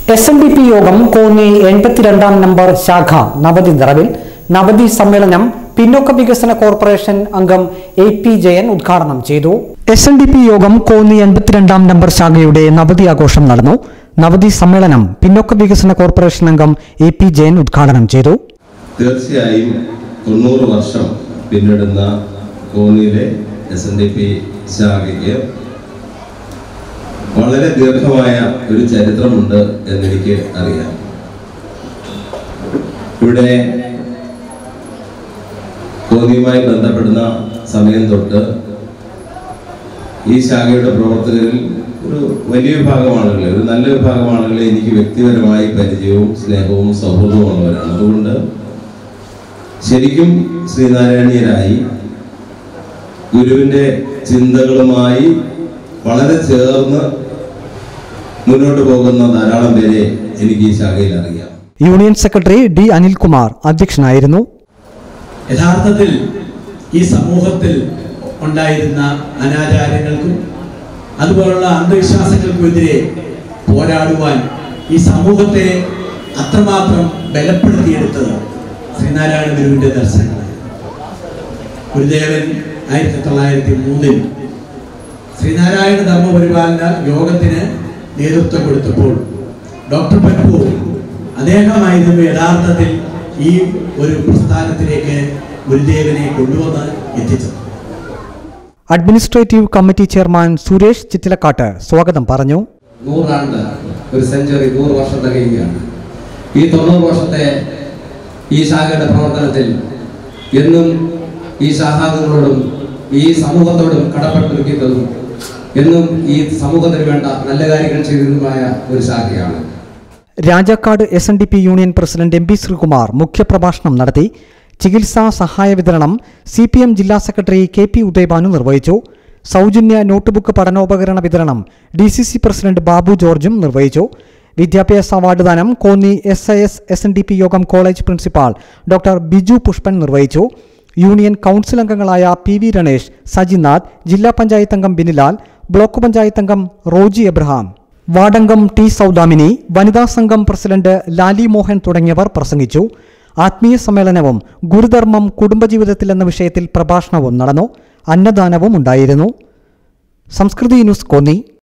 SNDP യോഗം Konni 82 number ശാഖ നവതി നിറവിൽ നവതി സമ്മേളനം പിന്നോക്ക വികസന കോർപ്പറേഷൻ അംഗം AP ജയൻ ഉദ്ഘാടനം ചെയ്തു. SNDP യോഗം കോന്നി 82 നമ്പർ ശാഖയുടെ നവതി ആഘോഷം നടന്നു. നവതി സമ്മേളനം പിന്നോക്ക വികസന കോർപ്പറേഷൻ അംഗം AP ജയൻ ഉദ്ഘാടനം ചെയ്തു. തീർച്ചയായും 90 വർഷം പിന്നിടുന്ന കോന്നിയിലെ SNDP ശാഖയ്ക്ക് വളരെ ദീർഘമായ ഒരു ചരിത്രമുണ്ട് എന്നെനിക്ക് അറിയാം. ഇവിടെ കോന്നിയുമായി ബന്ധപ്പെടുന്ന സമയം തൊട്ട് ഈ ശാഖയുടെ പ്രവർത്തകരിൽ ഒരു വലിയ വിഭാഗം ആളുകളെ, ഒരു നല്ല വിഭാഗം ആളുകളെ എനിക്ക് വ്യക്തിപരമായി പരിചയവും സ്നേഹവും സൗഹൃദവും ഉള്ളവരാണ്. അതുകൊണ്ട് ശരിക്കും ശ്രീനാരായണീയരായി ഗുരുവിൻ്റെ ചിന്തകളുമായി വളരെ ചേർന്ന് മുന്നോട്ട് പോകുന്ന ധാരാളം പേരെ എനിക്ക് ഈ ശാഖയിൽ അറിയാം. Union secretary D. അനിൽകുമാർ അധ്യക്ഷനായിരുന്നു. യഥാർത്ഥത്തിൽ ഈ സമൂഹത്തിൽ ഉണ്ടായിരുന്ന അനാചാരങ്ങൾക്കും അതുപോലുള്ള അന്ധവിശ്വാസങ്ങൾക്കുമെതിരെ പോരാടുവാൻ ഈ സമൂഹത്തെ അത്രമാത്രം ബലപ്പെടുത്തിയെടുത്തത് ശ്രീനാരായണ ഗുരുവിൻ്റെ ദർശനങ്ങൾ. ഗുരുദേവൻ 1903 ശ്രീനാരായണ ധർമ്മപരിപാലന യോഗത്തിന് നേതൃത്വം കൊടുത്തപ്പോൾ ഡോക്ടർ പൻപു അദ്ദേഹമായിരുന്നു യഥാർത്ഥത്തിൽ ഈ ഒരു പ്രസ്ഥാനത്തിലേക്ക് ഗുരുദേവനെ കൊണ്ടുവന്ന് എത്തിച്ചത്. Administrative committee chairman Suresh Chittilakkat സ്വാഗതം പറഞ്ഞു. 100 ആണ്ട് ഒരു സെഞ്ചുറി, 100 വർഷം തികയുകയാണ്. ഈ 90 വർഷത്തെ ഈ ശാഖയുടെ പ്രവർത്തനത്തിൽ എന്നും ഈ ശാഖാംഗങ്ങളോടും ഈ സമൂഹത്തോടും കടപ്പെട്ടിരിക്കുന്നതും എന്നും ഈ സമൂഹത്തിന് വേണ്ട നല്ല കാര്യങ്ങൾ ചെയ്തതുമായ ഒരു ശാഖയാണ്. Rajakkad SNDP union president MP Sreekumar മുഖ്യപ്രഭാഷണം നടത്തി. ചികിത്സാ സഹായ വിതരണം CPM ജില്ലാ സെക്രട്ടറി KP ഉദയഭാനു നിർവഹിച്ചു. സൗജന്യ നോട്ട്ബുക്ക് പഠനോപകരണ വിതരണം DCC പ്രസിഡന്റ് ബാബു ജോർജും നിർവഹിച്ചു. വിദ്യാഭ്യാസ അവാർഡ് ദാനം കോന്നി SIS SNDP യോഗം college principal doctor Biju Pushpan നിർവഹിച്ചു. യൂണിയൻ കൗൺസിൽ അംഗങ്ങളായ PV രണേഷ്, സജിനാഥ്, ജില്ലാ പഞ്ചായത്ത് അംഗം ബിനിലാൽ, ബ്ലോക്ക് പഞ്ചായത്ത് അംഗം റോജി എബ്രഹാം, വാർഡംഗം T. സൗദാമിനി, വനിതാ സംഘം പ്രസിഡന്റ് ലാലി മോഹൻ തുടങ്ങിയവർ പ്രസംഗിച്ചു. ആത്മീയ സമ്മേളനവും ഗുരുധർമ്മം കുടുംബജീവിതത്തിൽ എന്ന വിഷയത്തിൽ പ്രഭാഷണവും നടന്നു. അന്നദാനവും ഉണ്ടായിരുന്നു. സംസ്കൃതി ന്യൂസ് കോന്നി.